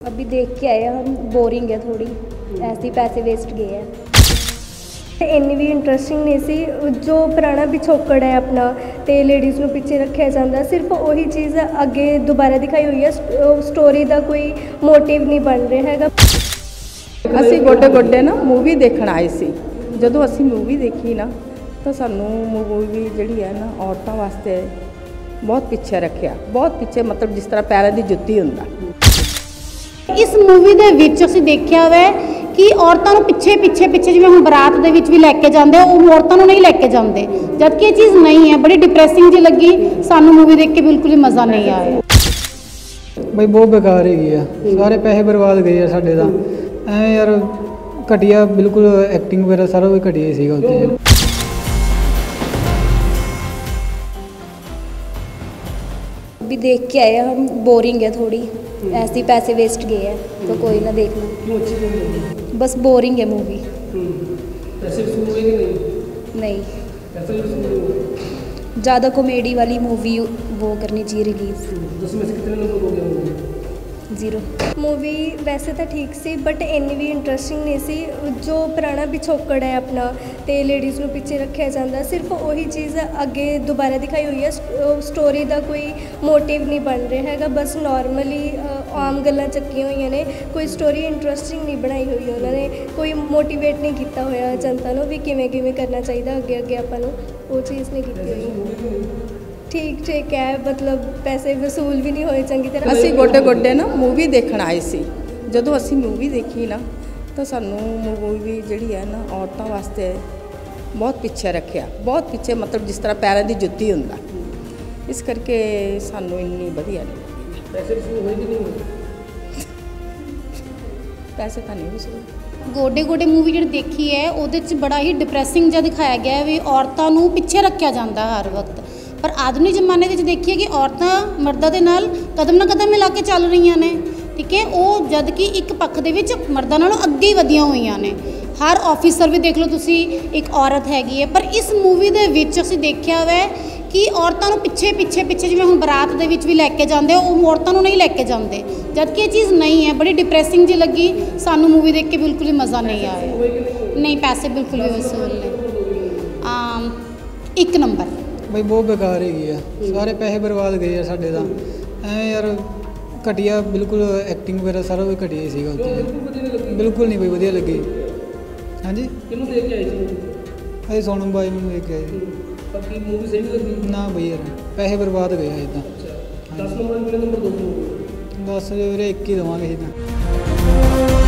अभी देख के आए हम, बोरिंग है थोड़ी, ऐसे ही पैसे वेस्ट गए हैं। इन्नी भी इंटरस्टिंग नहीं सी। जो पुराना पिछोकड़ है अपना तो लेडीज़ ਨੂੰ ਪਿੱਛੇ ਰੱਖਿਆ ਜਾਂਦਾ, सिर्फ ਉਹੀ चीज़ ਅੱਗੇ ਦੁਬਾਰਾ ਦਿਖਾਈ ਹੋਈ ਹੈ। स्टोरी ਦਾ ਕੋਈ मोटिव नहीं बन ਰਿਹਾ ਹੈਗਾ। ਅਸੀਂ ਗੋਡੇ ਗੋਡੇ ਨਾ मूवी देखण आए सी। ਜਦੋਂ ਅਸੀਂ मूवी देखी ना तो सानू मूवी ਜਿਹੜੀ है ना औरतों वास्ते बहुत पिछे रखिया, बहुत पिछे, मतलब जिस तरह पैरों की जुत्ती हुंदा। इस मूवी दे विच असीं देखिया वा कि औरतों नूं पिछे पिछे पिछे जिवें हुण बरात दे विच भी लैके जांदे, ओह औरतों नूं नहीं लैके जांदे, जबकि ये चीज़ नहीं है। बड़ी डिप्रैसिंग जी लगी सानू मूवी देख के, बिल्कुल ही मज़ा नहीं आया। बई बहुत बेकार हैगी आ, सारे पैसे बर्बाद गए आ साडे तां। ਐਵੇਂ यार घटिया बिल्कुल एक्टिंग वगैरह सारा कुछ घटिया ही सीगा उत्ते। अभी देख के आए हम, बोरिंग है थोड़ी, ऐसे ही पैसे वेस्ट गए हैं, तो कोई ना देखना। बस बोरिंग है मूवी। नहीं, ज़्यादा कॉमेडी वाली मूवी वो करनी चाहिए रिलीज़। 0 मूवी वैसे तो ठीक सी, बट इन्नी भी इंटरस्टिंग नहीं सी। जो पुराना पिछोकड़ है अपना तो लेडीज़ ਨੂੰ ਪਿੱਛੇ ਰੱਖਿਆ ਜਾਂਦਾ, सिर्फ ਉਹੀ चीज़ ਅੱਗੇ ਦੁਬਾਰਾ ਦਿਖਾਈ ਹੋਈ ਹੈ। स्टोरी ਦਾ ਕੋਈ मोटिव नहीं बन ਰਿਹਾ ਹੈਗਾ, बस नॉर्मली आम ਗੱਲਾਂ ਚੱਕੀਆਂ ਹੋਈਆਂ ਨੇ। कोई स्टोरी इंटरस्टिंग नहीं बनाई हुई है उन्होंने, कोई मोटिवेट नहीं किया होया जनता ਨੂੰ भी किवें किवें करना चाहिए ਅੱਗੇ ਅੱਗੇ ਆਪਾਂ ਨੂੰ, वो चीज़ नहीं की हुई। ठीक ठीक है, मतलब पैसे वसूल भी नहीं होए चंगी तरह। ਅਸੀਂ ਗੋਡੇ ਗੋਡੇ ਨਾ मूवी देखण आए सी। ਜਦੋਂ ਅਸੀਂ मूवी देखी ना तो सानू मूवी ਜਿਹੜੀ है ना औरतों वास्ते बहुत पिछे रखिया, बहुत पिछे, मतलब जिस तरह पैरों की जुत्ती हुंदा। इस करके सानू इन्नी वधिया नहीं लगी। पैसे वसूल होए कि नहीं होए? पैसे तो नहीं वसूल। गोडे गोडे मूवी जिहड़ी देखी है ਉਹਦੇ 'ਚ बड़ा ही डिप्रैसिंग जिहा दिखाया गया है भी औरतों ਨੂੰ ਪਿੱਛੇ ਰੱਖਿਆ ਜਾਂਦਾ हर वक्त। पर आधुनिक जमाने ਵਿੱਚ देखिए कि औरतां मर्दां ਦੇ ਨਾਲ कदम ना कदम मिला के ਚੱਲ ਰਹੀਆਂ ਨੇ, ठीक है। ਉਹ ਜਦ ਕਿ ਇੱਕ ਪੱਖ ਦੇ ਵਿੱਚ ਮਰਦਾਂ ਨਾਲੋਂ ਅੱਗੇ ਹੀ ਵਧੀਆਂ ਹੋਈਆਂ ਨੇ। ਹਰ ਆਫਿਸਰ ਵੀ ਦੇਖ ਲਓ ਤੁਸੀਂ, ਇੱਕ ਔਰਤ ਹੈਗੀ ਹੈ। ਪਰ ਇਸ ਮੂਵੀ ਦੇ ਵਿੱਚ ਅਸੀਂ ਦੇਖਿਆ ਵਾ ਕਿ ਔਰਤਾਂ ਨੂੰ ਪਿੱਛੇ ਪਿੱਛੇ ਪਿੱਛੇ ਜਿਵੇਂ ਹੁਣ ਬਰਾਤ ਦੇ ਵਿੱਚ ਵੀ ਲੈ ਕੇ ਜਾਂਦੇ, ਉਹ ਔਰਤਾਂ ਨੂੰ ਨਹੀਂ ਲੈ ਕੇ ਜਾਂਦੇ, ਜਦ ਕਿ ਇਹ ਚੀਜ਼ ਨਹੀਂ ਹੈ। ਬੜੀ डिप्रेसिंग जी लगी सानू मूवी देख के, बिल्कुल ही मज़ा नहीं आया। नहीं, पैसे बिल्कुल भी वसूल नहीं। 1 नंबर बई बहुत बेकार हैगी आ, सारे पैसे बर्बाद गए आ साडे तां। ਐਵੇਂ यार घटिया बिल्कुल एक्टिंग वगैरह सारा कुछ घटिया ही सीगा उत्ते। बिल्कुल नहीं कोई वधिया लगी। हाँ जी, किहनूं देख के आए सी? असीं सोनम बाई नूं देख के आए सी। बाकी मूवी सही नहीं लगी ना बई यार, पैसे बर्बाद गए अजे तां। 10 नंबर 2 10 ਵੀਰੇ 1 ਹੀ ਦੇਵਾਂਗੇ ਅਸੀਂ ਤਾਂ।